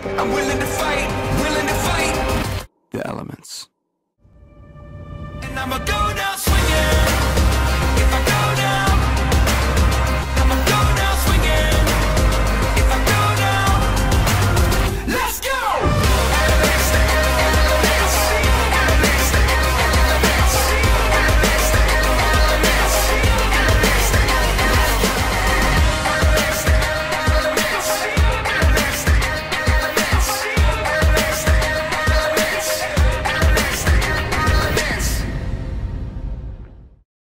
I'm willing to fight, willing to fight the elements. and I'ma go down